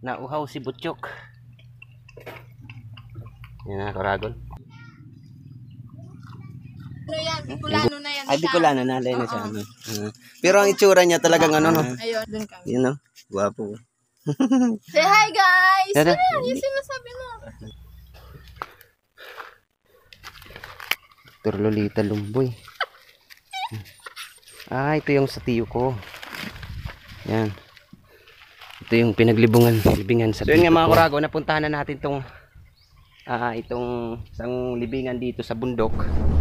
Nauhaw si Butchok. Yan na, Karagon. Ano yan? Bicolano na yan. Ay, Bicolano na. Lay na siya. Pero ang itsura niya talagang ano, no? Ayun, dun kami. Yun, no? Guwapo. Say hi, guys! Tara. Yan, yung sinasabi mo. Dr. Lolita Lumboy. Ah, ito yung sa tiyo ko. Yan. Ito yung libingan sa. So yun nga mga Kurago, napuntahan na natin itong isang libingan dito sa bundok.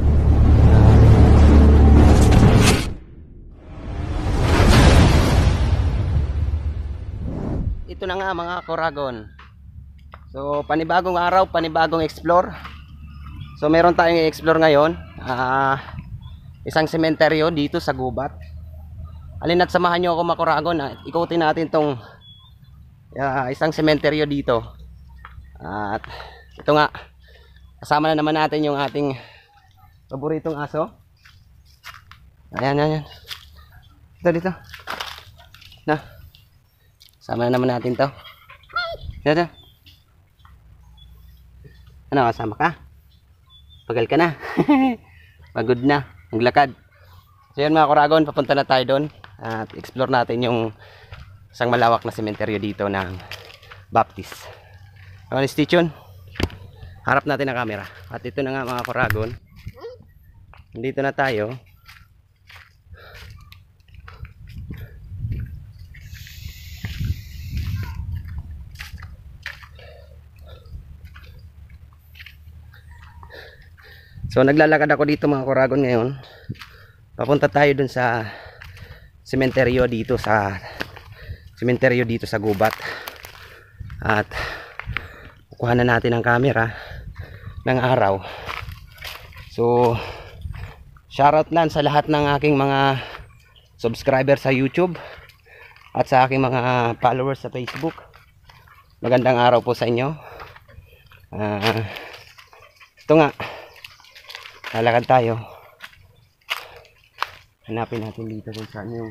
Ito na nga mga Kuragon. So panibagong araw, panibagong explore. So meron tayong i-explore ngayon. Isang sementeryo dito sa gubat. Alin at samahan nyo ako mga Kuragon. Ikutin natin tong isang sementeryo dito. At ito nga, kasama na naman natin yung ating paboritong aso. Ayan, ayan, ayan. Dito. Na. Kasama na naman natin to. Dito. Ano, kasama ka? Pagal ka na. Pagod na. Naglakad. So yun mga Kuragon, papunta na tayo doon. At explore natin yung isang malawak na sementeryo dito ng Baptist. Okay, stay tuned. Harap natin ang camera. At ito na nga mga Kuragon. Dito na tayo. So naglalakad ako dito mga Kuragon ngayon. Papunta tayo dun sa sementeryo dito sa gubat. At kukuha na natin ang camera ng araw. So shoutout lang sa lahat ng aking mga subscriber sa YouTube at sa aking mga followers sa Facebook. Magandang araw po sa inyo. Ito nga, lalakad tayo. Hanapin natin dito kung saan yung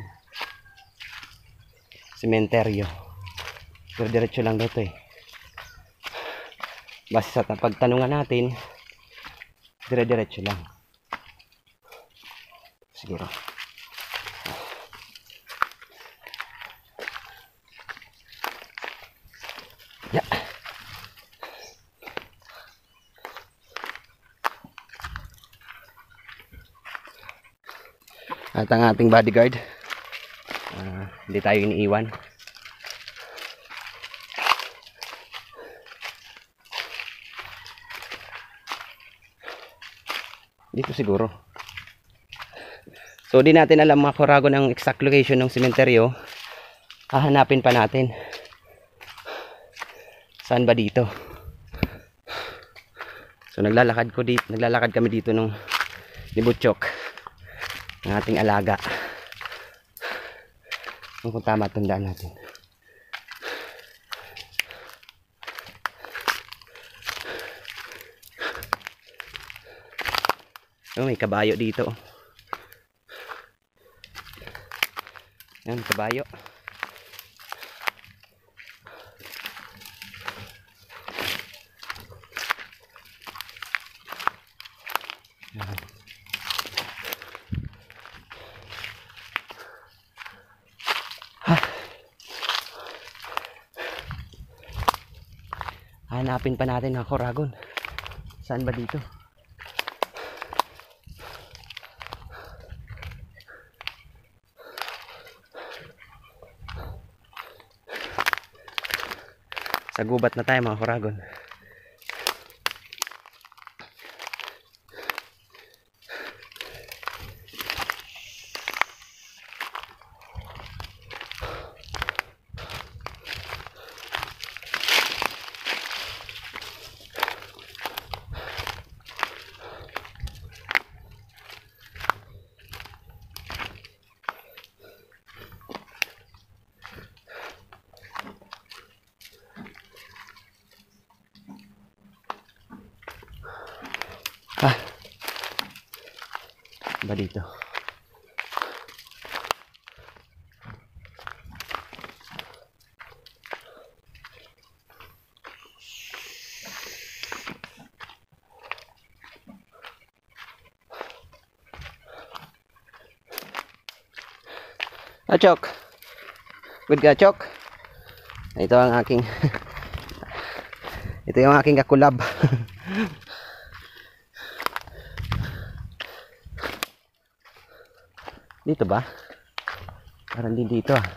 sementeryo. Pero diretso lang dito eh. Basta sa pagtanungan natin, dire-diretso lang. Siguro. Yeah. At ang ating bodyguard, hindi tayo iniiwan. Dito siguro. So di natin alam mga Kuragon ang exact location ng sementeryo. Hahanapin pa natin. Saan ba dito? So naglalakad kami dito nung ni Butchok, ng ating alaga. Kung tama, tandaan natin. Oh, may kabayo dito. Yan, kabayo. Yan. Hanapin pa natin ang Kuragon. Saan ba dito? Sa gubat na tayo mga Kuragon. Ba dito? Chok. Good ka, Chok. Ito ang aking ito yung aking kakulab. Dito ba? Parang din dito ah.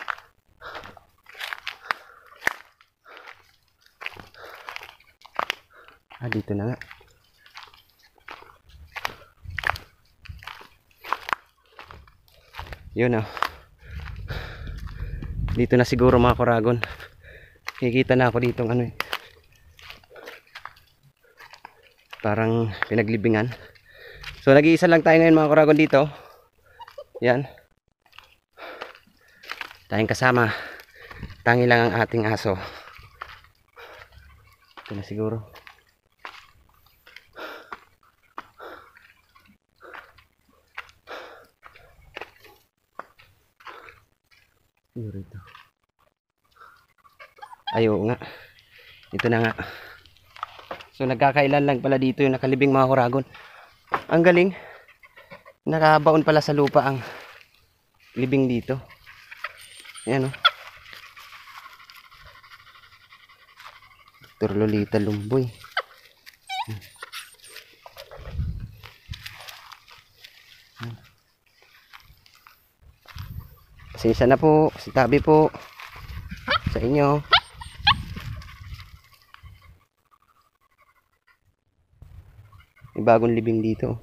Dito na nga. Yun ah. Dito na siguro mga kuragon. Kikita na ako dito ano eh. Parang pinaglibingan. So nag-iisa lang tayo ngayon mga kuragon dito. Yan. Tayong kasama. Tangi lang ang ating aso. Ito na siguro. Rito. Ayo nga. Ito na nga. So nagkakailan lang pala dito yung nakalibing mga kuragon. Ang galing. Nakabaon pala sa lupa ang libing dito. Ayan o. Dr. Lolita Lumboy. Pasensya na po, si tabi po sa inyo. May bagong libing dito.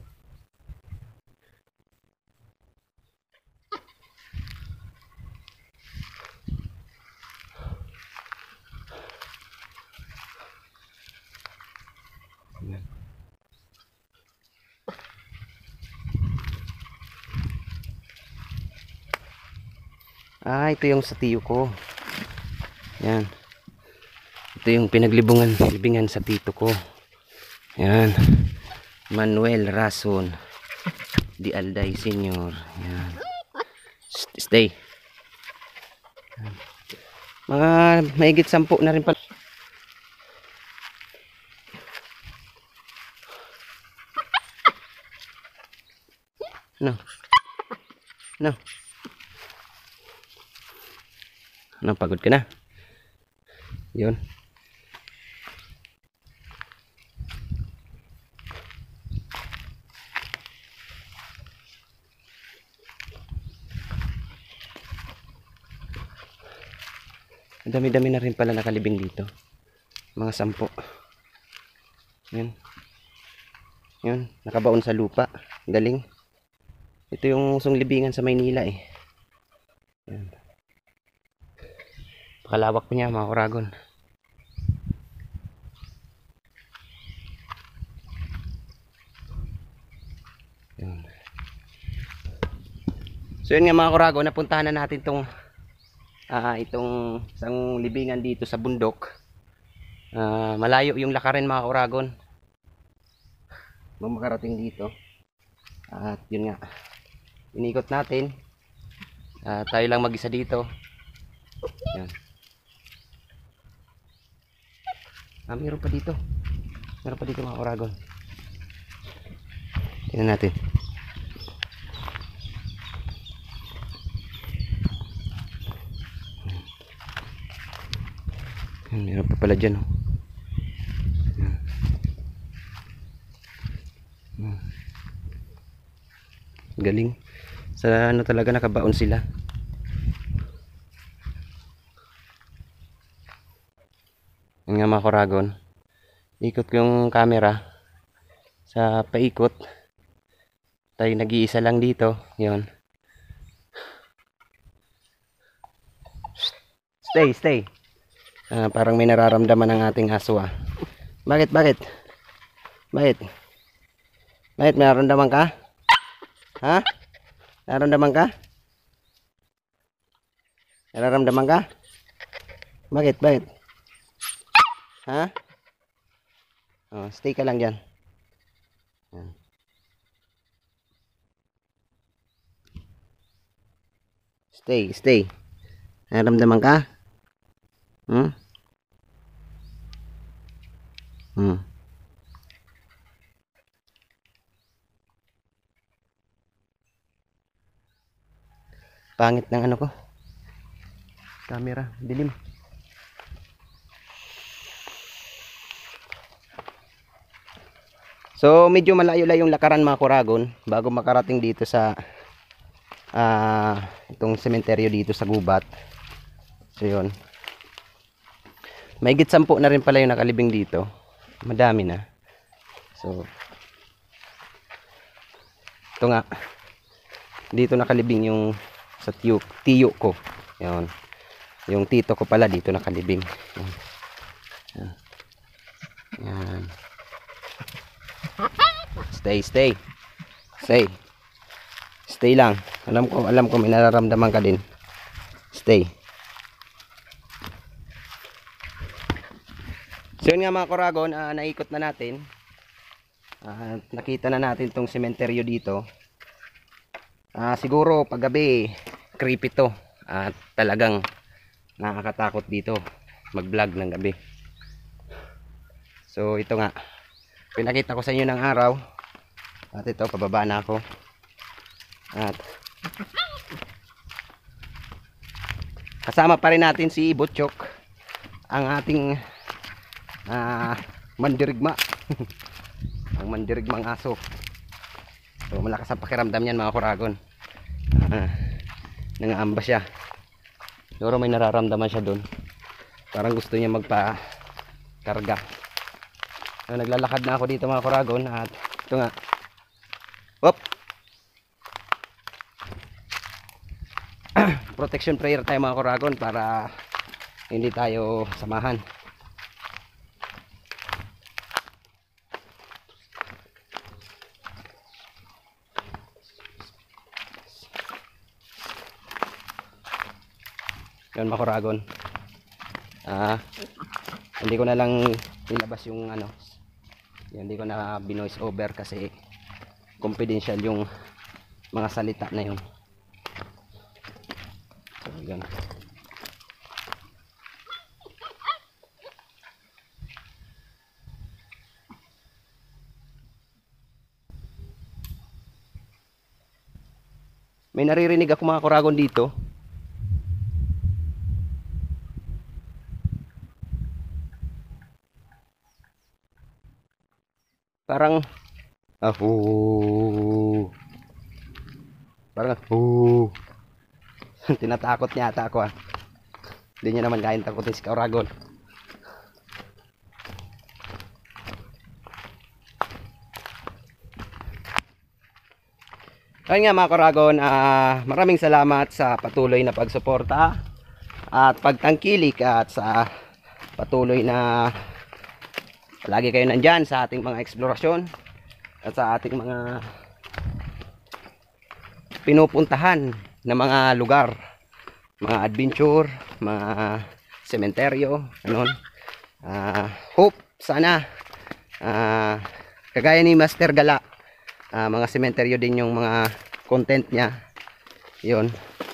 Ito yung sa tiyo ko. Yan. Ito yung libingan sa tito ko. Yan. Manuel Rason Di Alday Senior. Yan. Stay. Mga mahigit 10 na rin pala. No. No. Pagod ka na. Yun. Dami-dami na rin pala nakalibing dito. Mga 10. Yun. Yun. Nakabaon sa lupa. Galing. Ito yung sunglibingan sa Maynila eh. Yan. Pakalawak po niya mga kuragon. Yan. So yun nga mga kuragon, napuntahan na natin itong isang libingan dito sa bundok. Malayo yung lakarin mga kuragon. Makarating dito. At yun nga. Inikot natin. Tayo lang mag-isa dito. Yan. Meron pa dito. Meron pa dito mga kuragon. Tingnan natin. Meron pa pala dyan. Oh. Galing. Sa ano talaga nakabaon sila. Yung nga mga kuragon, ikot ko yung camera sa paikot. Tayo nag-iisa lang dito. Yun. Stay. Parang may nararamdaman ng ating aso ah. Bakit? Bakit may nararamdaman ka? Ha? Nararamdaman ka? Nararamdaman ka? Bakit? Ha? Stay ka lang dyan. Stay. Nararamdaman ka? pangit ng ano ko. Camera, dilim. So medyo malayo-layong lakaran mga kuragon bago makarating dito sa itong sementeryo dito sa gubat. So yun. Mahigit 10 na rin pala yung nakalibing dito. Madami na. So ito nga. Dito nakalibing yung sa tiyo ko. Yun. Yung tito ko pala dito nakalibing. Yan. Yan. Stay. Stay lang. Alam ko may nararamdaman ka din. Stay. So yun nga mga kuragon, naikot na natin. Nakita na natin tong sementeryo dito. Siguro paggabi creepy to. At talagang nakakatakot dito mag-vlog ng gabi. So ito nga. Pinakita ko sa inyo ng araw. At ito, pababa na ako. At kasama pa rin natin si Butchok, ang ating mandirigma. Ang mandirigmang aso. So malakas ang pakiramdam niyan mga kuragon. Nangaamba siya. Siguro may nararamdaman siya doon. Parang gusto niya magpa-karga. So, naglalakad na ako dito mga kuragon. At ito nga. Hop! Protection prayer tayo mga kuragon para hindi tayo samahan. Yan mga kuragon. Hindi ko na lang ilabas yung ano. Hindi ko na binoise over kasi confidential yung mga salita na yun. So, yan. May naririnig ako mga kuragon dito. Parang parang tinatakot niya ata ako. Hindi niya naman kain takutin si kuragon. Ayun nga mga kuragon, maraming salamat sa patuloy na pagsuporta at pagtangkilik at sa patuloy na lagi kayo nandyan sa ating mga eksplorasyon at sa ating mga pinupuntahan na mga lugar, mga adventure, mga sementeryo, ganun. Hope sana kagaya ni Master Gala, mga sementeryo din yung mga content niya. Yun.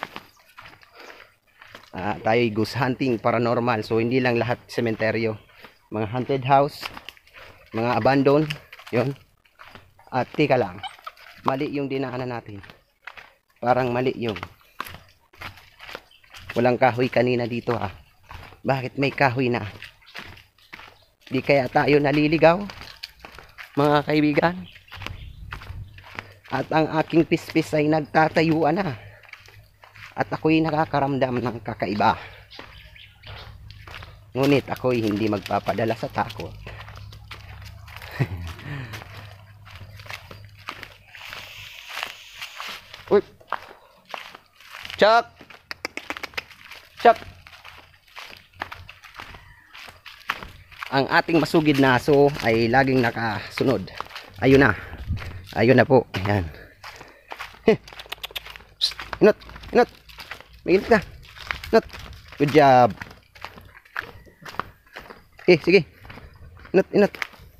Tayo'y ghost hunting paranormal, so hindi lang lahat sementeryo, mga haunted house, mga abandon, yun. At tika lang, mali yung dinaanan natin. Parang mali yung walang kahoy kanina dito ha. Bakit may kahoy na? Di kaya tayo naliligaw, mga kaibigan? At ang aking pispis ay nagtatayuan na. At ako'y nakakaramdam ng kakaiba. Ngunit ako'y hindi magpapadala sa takot. Uy! Chuck! Chuck! Ang ating masugid na aso ay laging nakasunod. Ayun na. Ayun na po. Ayan. Inot! Inot! Migil ka. Inot! Good job. Sige. Inot! Inot!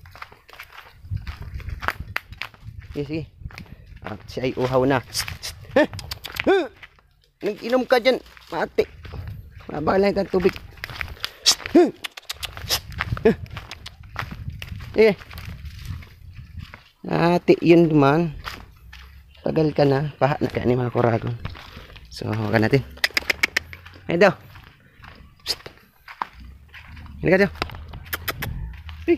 Sige. At siya ay uhaw na. Nag-inom ka dyan, mati. Mabalay ng tubig. Ati yun naman. Tagal ka na. Paha na ka ni mga kuragon. So, hawakan natin. Ayan daw. Psst. Halika daw. Hey.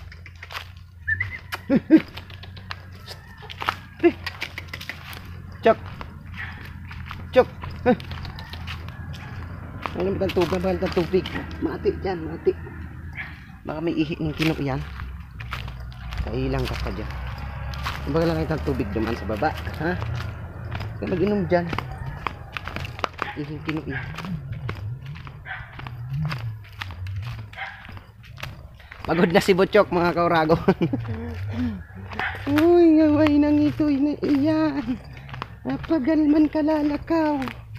Hey. Chok. Chok. Ano ba ang tubig? Bahal ng tubig. Matik yan, matik. Baka may ihi ng kinok yan. Kailang ka pa dyan. Baga lang itang tubig duman sa baba. Ha? Kaya mag-inom dyan. Ihing kinok yan. Pagod na si Butchok mga kauragon. Uy, gaway nang ito'y na iyan. Napagalman kalalakaw.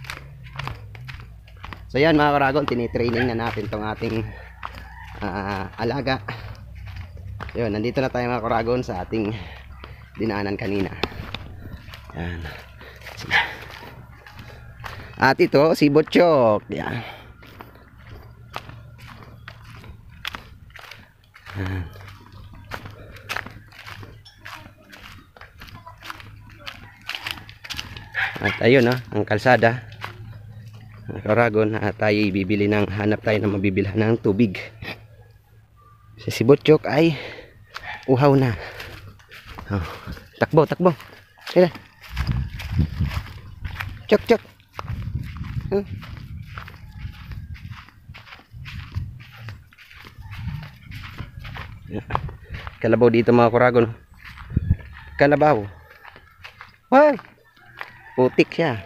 So yan mga kauragon, tinitraining na natin tong ating alaga. Yun, nandito na tayo mga kauragon sa ating dinaanan kanina. Yan. At ito si Butchok. Yan. At ayun ang kalsada mga kauragon, at tayo bibili ng hanap tayo ng mabibilhan ng tubig. Si Butchok ay uhaw na. Takbo, takbo. Sila. Chok, chok. Kalabaw dito mga kauragon. Kalabaw. Wow. Putik siya.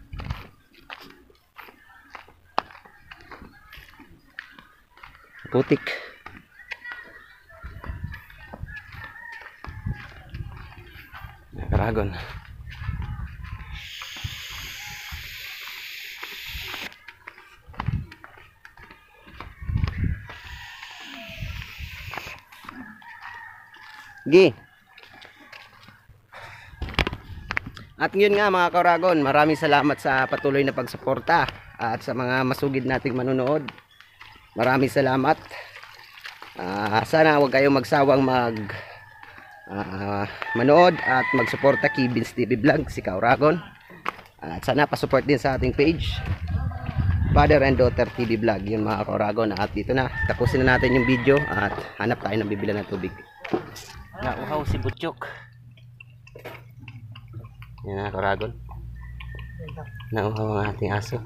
Putik. Kauragon. Gi. At ngayon nga mga kauragon, maraming salamat sa patuloy na pagsuporta at sa mga masugid nating manonood. Maraming salamat. Sana huwag kayong magsawang manood at magsuporta kay Vince TV Vlog, si Kauragon. At sana pa-support din sa ating page, Father and Daughter TV Vlog. Yun mga kauragon. At dito na, tapusin na natin yung video at hanap tayo ng bibilan ng tubig. Nauhaw si Butchok. Yan na kauragon. Nauhaw ang ating aso.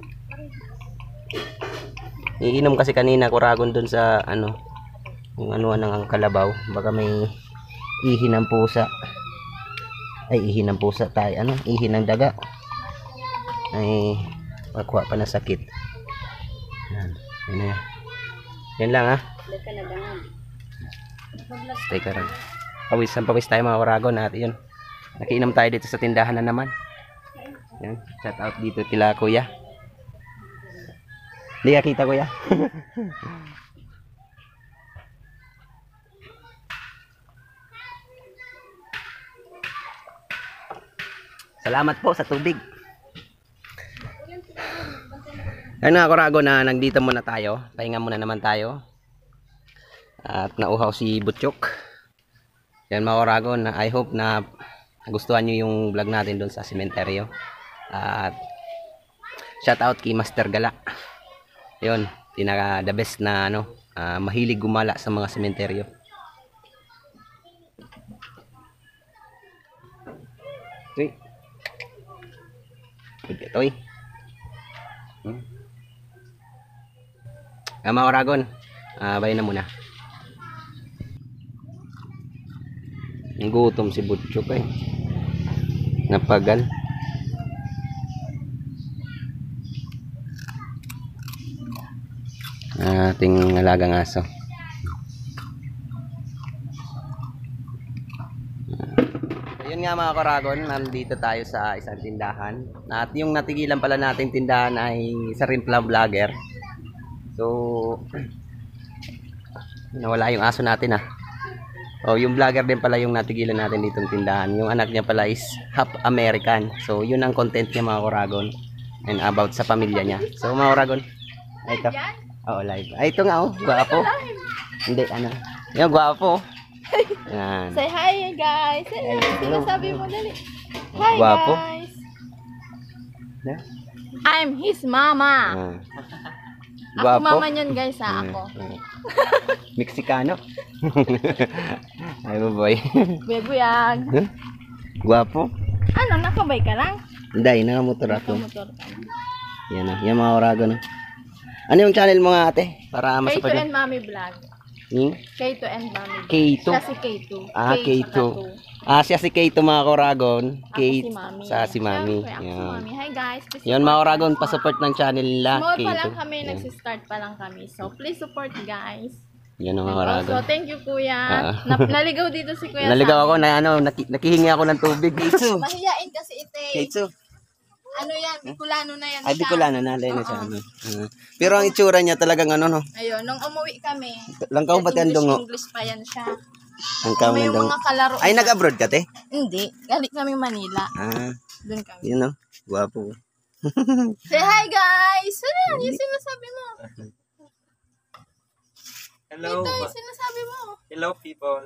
Iinom kasi kanina kauragon dun sa yung ng kalabaw. Baka may ihi ng pusa. Ay, ihi ng pusa tayo. Ihi ng daga. Ay, pakuha pa na sakit. Yan. Yan na. Yan lang Stay ka rin. Pawis tayo mga kauragon natin yun. Nakiinom tayo dito sa tindahan na naman. Yan. Shout out dito kila kuya. Hindi ka kita kuya. Salamat po sa tubig. Ayun nga kauragon, na nandito muna tayo. Pahinga muna naman tayo. At nauhaw si Butchok. Yan mga kauragon, I hope na gustuhan nyo yung vlog natin doon sa sementeryo. At shout out kay Master Gala. Yun, pinaka the best na mahilig gumala sa mga sementeryo. Uy. Itoy. Mga kauragon, bayan na muna. Gutom si Butchok napagal. Ating alagang aso. Ayun nga mga kauragon, nandito tayo sa isang tindahan. At yung natigilan pala nating tindahan ay isa rin pala vlogger. So nawala yung aso natin yung vlogger din pala yung natigilan natin ditong tindahan. Yung anak niya pala is half American. So yun ang content niya mga kauragon, and about sa pamilya niya. So mga kauragon, ito. Live. Ito nga gwapo. Hindi yung gwapo. Yan. Say hi guys. Sinasabi mo dali. Hi Gwapo. guys. I'm his mama. Ah. Ako Gwapo. mama niyan guys ha, ako. Mexicano. Ay mo boy. Bebuyag. Gwapo. Ano, nakabay ka lang? Hindi, nakamotor ako. Motor ka. Yan na, yan mga oragon. Ano yung channel mo nga ate? Para K2 masapag and Mommy Vlog. K2 and Mommy Vlog. K2. Siya si K2. Ah, K K2. saka 2. Ah, siya si K2 mga oragon. Ako si Mami. Sa si Mami. Siyempre, ako si Yan. Mami. Hi guys. please Yan support mga oragon, us. pa-support ng channel nila. Small pa K2. lang kami, Yan. nagsistart pa lang kami. So, please support guys. Yan ang mga And oragon. also, thank you kuya. Ah. Naligaw dito si kuya. Naligaw ako na ano, nakihingi ako ng tubig. K2. Mahiyain kasi ite. K2. Ano yan? Bicolano na yan. Ay, siya. Bicolano na, na siya. Ano. Pero ang itsura niya talagang ano, no? Ayun, nung umuwi kami. Langkaw ba yan dungo? English pa yan siya. Ang kaw May ng dungo. mga kalaro. Ay, nag-abroad ka, te? Hindi. Galing kami Manila. Ah, Doon kami. yun no. Guwapo. Say hi guys! Ano yan? Yung sinasabi mo? Hello. Ito yung sinasabi mo. Hello, people.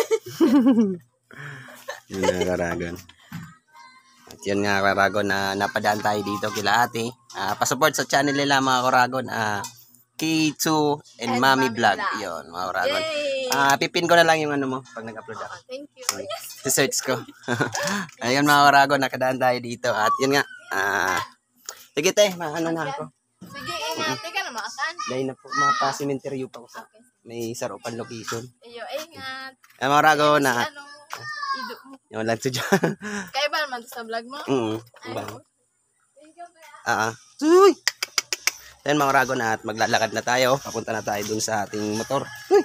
Yun na, Karagon. At yun nga, Karagon, napadaan tayo dito kila ate. Pasupport sa channel nila, mga Karagon. K2 and And Mami Mami Vlog. Vlog. Yun, mga Karagon. Yay! Pipin ko na lang yung ano mo pag nag-upload ako. Thank you. Yes. Search ko. Ayun mga Karagon, nakadaan tayo dito. At yun nga, sige te, maano na ako. Sige, ingat. Teka na makatan. Dahil na po, mapasimenteryo pa ko sa may sarupan location. Iyo, ingat. Mga Karagon, Si ano, ido mo. yun lang to dyan. Kaya ba naman to sa vlog mo? Ay, Ay, thank you, kuya. Uy! Then mga Karagon, at maglalakad na tayo. Papunta na tayo dun sa ating motor. Uy!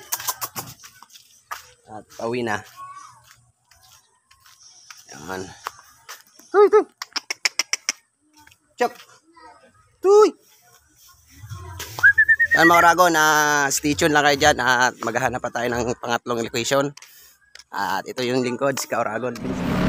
At pauwi na. Yan. Uy! Uy! Chok! Uy! Yan mga Karagon, stay tuned lang kayo dyan at maghahanap pa tayo ng pangatlong location. At ito yung lingkod, si Karagon.